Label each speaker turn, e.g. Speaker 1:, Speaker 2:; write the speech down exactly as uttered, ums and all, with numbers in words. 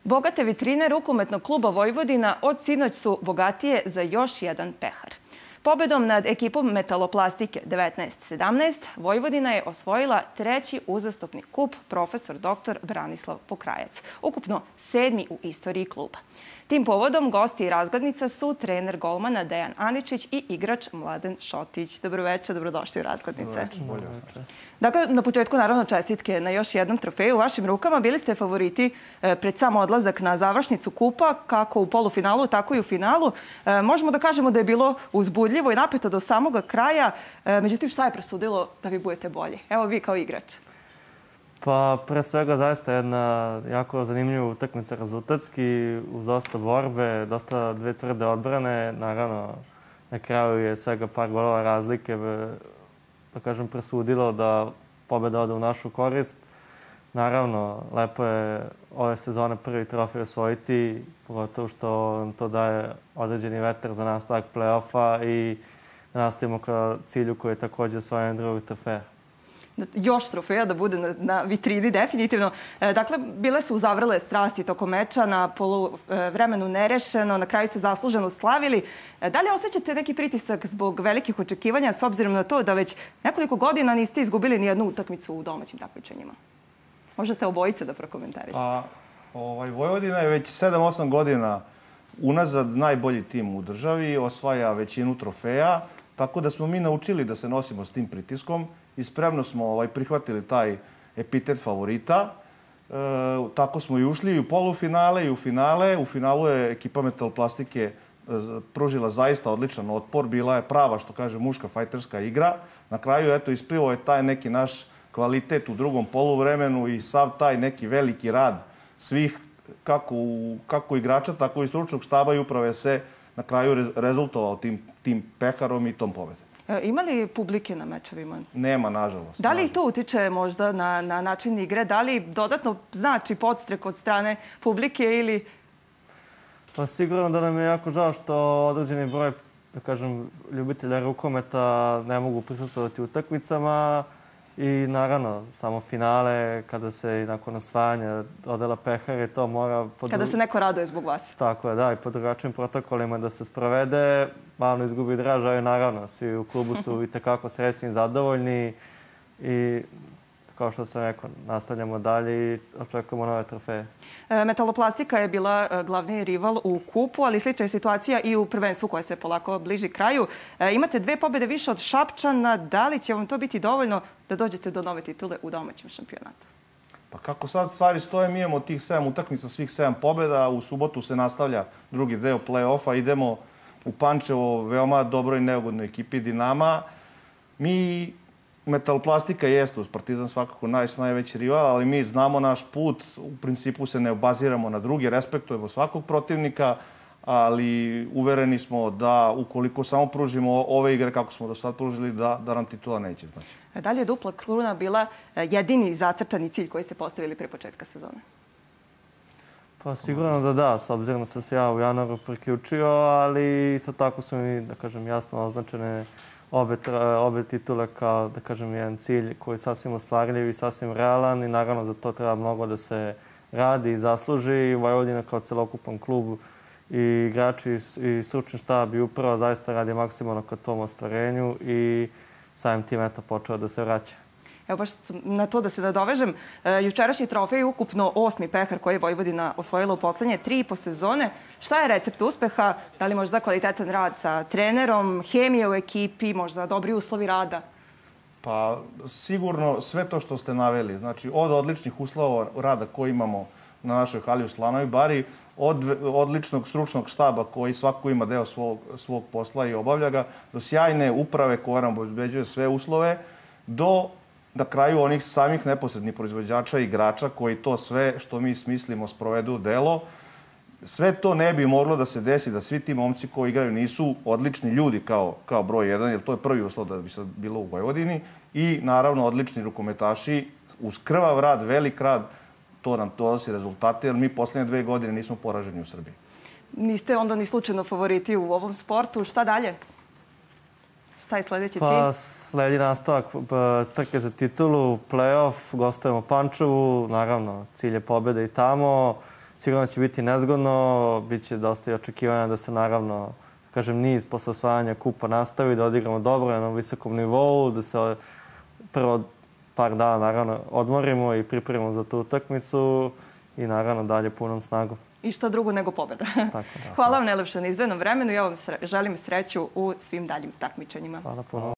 Speaker 1: Bogate vitrine rukometnog kluba Vojvodina od sinoć su bogatije za još jedan pehar. Pobedom nad ekipom Metaloplastike devetnaest sedamnaest Vojvodina je osvojila treći uzastopni kup profesor doktor Branislav Pokrajac, ukupno sedmi u istoriji kluba. Tim povodom gosti i razglednica su trener golmana Dejan Aničić i igrač Mladen Šotić. Dobroveče, dobrodošli u razglednice. Dakle, na početku naravno čestitke na još jednom trofeju u vašim rukama. Bili ste favoriti pred sam odlazak na završnicu kupa, kako u polufinalu, tako i u finalu. Možemo da kažemo da je bilo uzbudljivo i napeto do samoga kraja. Međutim, šta je presudilo da vi budete bolji? Evo vi kao igrač.
Speaker 2: Pa, pre svega, zaista jedna jako zanimljiva utakmica rezultatski, uz dosta borbe, dosta dve tvrde odbrane. Naravno, na kraju je svega par golova razlike, da kažem, presudilo da pobeda ode u našu korist. Naravno, lepo je ove sezone prvi trofej osvojiti, pogotovo što nam to daje određeni vetar za nastavak play-offa i da nastavimo ka cilju koji je također osvojen drugog trofeja.
Speaker 1: Još trofeja da bude na vitrini, definitivno. Dakle, bile su uzavrele strasti tokom meča, na poluvremenu nerešeno, na kraju ste zasluženo slavili. Da li osjećate neki pritisak zbog velikih očekivanja, s obzirom na to da već nekoliko godina niste izgubili ni jednu utakmicu u domaćim takmičenjima? Možete obojice da prokomentarišete.
Speaker 3: Vojvodina je već sedam osam godina unazad najbolji tim u državi, osvaja većinu trofeja, tako da smo mi naučili da se nosimo s tim pritiskom i spremno smo prihvatili taj epitet favorita. Tako smo i ušli i u polufinale i u finale. U finalu je ekipa Metaloplastike pružila zaista odličan otpor. Bila je prava, što kaže, muška fajterska igra. Na kraju, eto, isplivao je taj neki naš kvalitet u drugom poluvremenu i sav taj neki veliki rad svih, kako igrača, tako i stručnog štaba i uprave se na kraju rezultovao tim peharom i tom pobedom.
Speaker 1: Ima li publike na mečevima?
Speaker 3: Nema, nažalost.
Speaker 1: Da li i to utiče možda na način igre? Da li dodatno znači podstrek od strane publike ili...
Speaker 2: Pa sigurno da nam je jako žao što određeni broj, da kažem, ljubitelja rukometa ne mogu prisustvovati utakmicama i naravno samo finale, kada se nakon osvajanja dodela pehar i to mora...
Speaker 1: Kada se neko raduje zbog vas.
Speaker 2: Tako je, da, i po drugačijim protokolima da se sprovede. Malo izgubi draža i naravno, svi u klubu su itekako srećni i zadovoljni i kao što sam rekao, nastavljamo dalje i očekujemo nove trofeje.
Speaker 1: Metaloplastika je bila glavni rival u kupu, ali slična je situacija i u prvenstvu koja se polako bliži kraju. Imate dve pobjede više od Šapčana. Da li će vam to biti dovoljno da dođete do nove titule u domaćem šampionatu?
Speaker 3: Pa kako sad stvari stoje, mi imamo tih sedam utakmica, svih sedam pobjeda. U subotu se nastavlja drugi deo play-offa. Idemo u Pančevo, veoma dobroj i neugodnoj ekipi Dinama. Mi... Metaloplastika jeste uz Partizan svakako najveći rival, ali mi znamo naš put. U principu se ne obaziramo na drugi, respektujemo svakog protivnika, ali uvereni smo da ukoliko samo pružimo ove igre kako smo do sad pružili, da nam titula neće znači.
Speaker 1: Da li je dupla kruna bila jedini zacrtani cilj koji ste postavili pre početka sezone?
Speaker 2: Pa sigurno da da, s obzirom da sam se ja u januaru priključio, ali isto tako su mi, da kažem, jasno označene obe titule kao, da kažem, jedan cilj koji je sasvim ostvarljiv i sasvim realan i naravno za to treba mnogo da se radi i zasluži. Vojvodina kao celokupan klub i igrači i stručni štab i upravo zaista radi maksimalno ka tom ostvarenju i samim tim eto počeo da se vraća.
Speaker 1: Evo baš na to da se nadovežem, jučerašnji trofej je ukupno osmi pehar koji je Vojvodina osvojila u poslednje tri i po sezone. Šta je recept uspeha? Da li možda kvalitetan rad sa trenerom, hemija u ekipi, možda dobri uslovi rada?
Speaker 3: Pa sigurno sve to što ste naveli, znači od odličnih uslova rada koji imamo na našoj hali u Slanoj Bari, od odličnog stručnog štaba koji svako ima deo svog posla i obavlja ga, do sjajne uprave koja nam obezbeđuje sve uslove, do na kraju onih samih neposrednih proizvođača i igrača koji to sve što mi smislimo sprovedu u delo. Sve to ne bi moglo da se desi da svi ti momci koji igraju nisu odlični ljudi kao broj jedan, jer to je prvi uslov da bi sad bilo u Vojvodini. I naravno odlični rukometaši uz krvav rad, velik rad, to nam donosi rezultate, jer mi poslednje dve godine nismo poraženi u Srbiji.
Speaker 1: Niste onda ni slučajno favoriti u ovom sportu. Šta dalje? Šta je sledeći cilj?
Speaker 2: Pa sledi nastavak trke za titulu, play-off, gostujemo Pančevu, naravno cilj je pobjeda i tamo sigurno će biti nezgodno, bit će dosta i očekivanja da se naravno, kažem, niz posle osvajanja kupa nastavi, da odigramo dobro na jednom visokom nivou, da se prvo par dana naravno odmorimo i pripremimo za tu utakmicu i naravno dalje punom snagom.
Speaker 1: I šta drugo nego pobjeda.
Speaker 2: Tako, da.
Speaker 1: Hvala vam najlepše na izdvojenom vremenu i ja vam želim sreću u svim daljim takmičenjima.
Speaker 2: Hvala puno.